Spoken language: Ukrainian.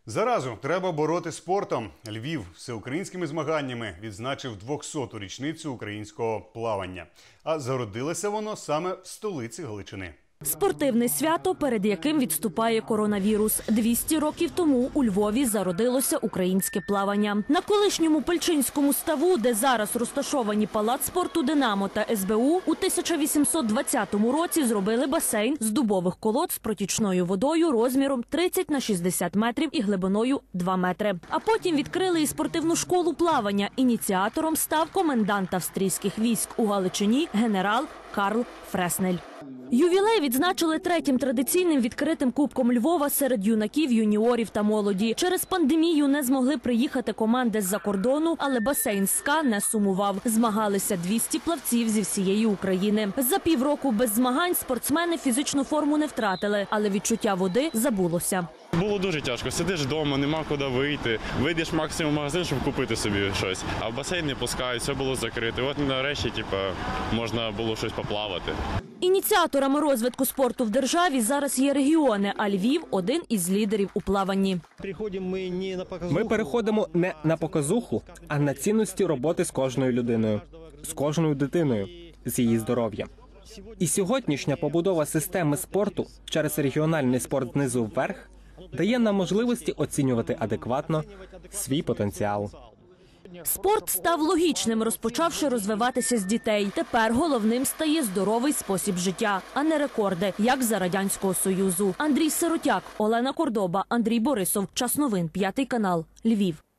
Заразу треба бороти спортом. Львів всеукраїнськими змаганнями відзначив 200-ту річницю українського плавання. А зародилося воно саме в столиці Галичини. Спортивне свято, перед яким відступає коронавірус. 200 років тому у Львові зародилося українське плавання. На колишньому Пельчинському ставу, де зараз розташовані палац спорту «Динамо» та СБУ, у 1820 році зробили басейн з дубових колод з протічною водою розміром 30 на 60 метрів і глибиною 2 метри. А потім відкрили і спортивну школу плавання. Ініціатором став комендант австрійських військ у Галичині генерал Карл Фреснель. Ювілей відзначили третім традиційним відкритим кубком Львова серед юнаків, юніорів та молоді. Через пандемію не змогли приїхати команди з-за кордону, але басейн СКА не сумував. Змагалися 200 плавців зі всієї України. За півроку без змагань спортсмени фізичну форму не втратили, але відчуття води забулося. Було дуже тяжко. Сидиш вдома, нема куди вийти. Вийдеш максимум в магазин, щоб купити собі щось. А в басейн не пускають, все було закрите. От нарешті можна було щось поплавати. Ініціаторами розвитку спорту в державі зараз є регіони, а Львів – один із лідерів у плаванні. Ми переходимо не на показуху, а на цінності роботи з кожною людиною, з кожною дитиною, з її здоров'ям. І сьогоднішня побудова системи спорту через регіональний спорт знизу вверх дає нам можливості оцінювати адекватно свій потенціал. Спорт став логічним, розпочавши розвиватися з дітей. Тепер головним стає здоровий спосіб життя, а не рекорди, як за Радянського Союзу. Андрій Сиротяк, Олена Кордоба, Андрій Борисов. Час новин. 5 канал. Львів.